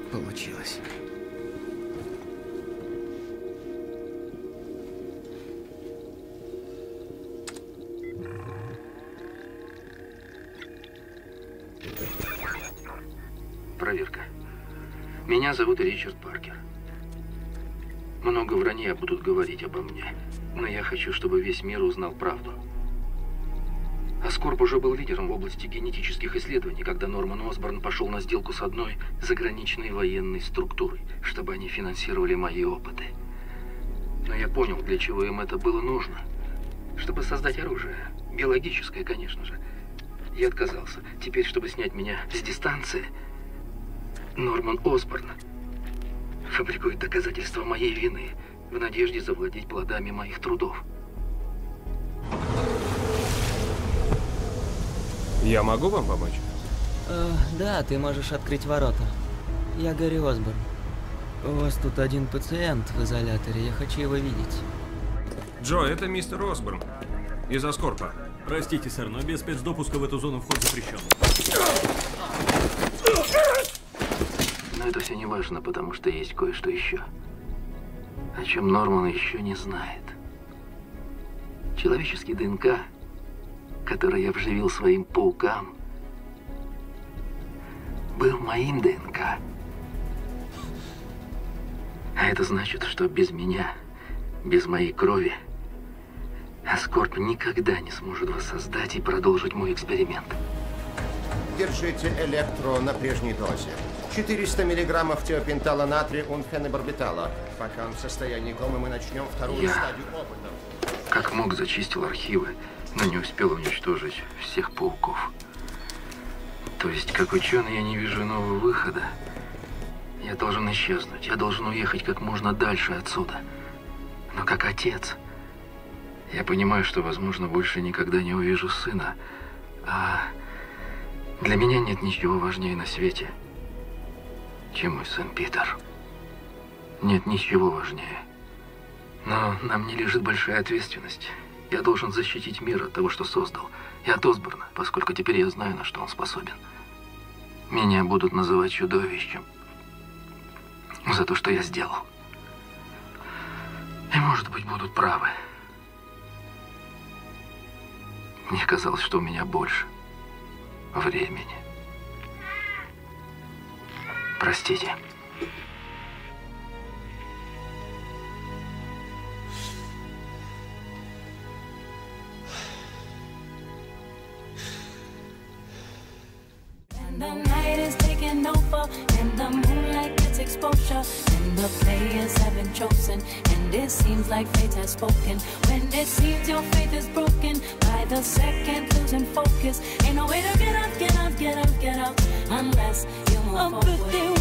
получилось. Проверка. Меня зовут Ричард Паркер. Много вранья будут говорить обо мне, но я хочу, чтобы весь мир узнал правду. Аскорб уже был лидером в области генетических исследований, когда Норман Осборн пошел на сделку с одной заграничной военной структурой, чтобы они финансировали мои опыты. Но я понял, для чего им это было нужно. Чтобы создать оружие. Биологическое, конечно же. Я отказался. Теперь, чтобы снять меня с дистанции, Норман Осборн фабрикует доказательства моей вины в надежде завладеть плодами моих трудов. Я могу вам помочь? Да, ты можешь открыть ворота. Я Гарри Осборн. У вас тут один пациент в изоляторе, я хочу его видеть. Джо, это мистер Осборн из Аскорпа. Простите, сэр, но без спецдопуска в эту зону вход запрещен. Но это все не важно, потому что есть кое-что еще, о чем Норман еще не знает. Человеческий ДНК, который я вживил своим паукам, был моим ДНК. А это значит, что без меня, без моей крови, Аскорб никогда не сможет воссоздать и продолжить мой эксперимент. Держите электро на прежней дозе. 400 миллиграммов теопентала натрия унфенобарбитала. Пока он в состоянии комы, мы начнем вторую стадию опытов. Как мог, зачистил архивы, но не успел уничтожить всех пауков. То есть, как ученый, я не вижу иного выхода. Я должен исчезнуть, я должен уехать как можно дальше отсюда. Но как отец, я понимаю, что, возможно, больше никогда не увижу сына. А для меня нет ничего важнее на свете, чем мой сын Питер. Нет ничего важнее. Но на мне лежит большая ответственность. Я должен защитить мир от того, что создал. И от Осборна, поскольку теперь я знаю, на что он способен. Меня будут называть чудовищем за то, что я сделал. И, может быть, будут правы. Мне казалось, что у меня больше времени. Простите. The night is taking over, and the moonlight gets exposure, and the players have been chosen, and it seems like fate has spoken. When it seems your faith is broken, by the second losing focus, ain't no way to get up, get up, get up, get up, unless you move forward.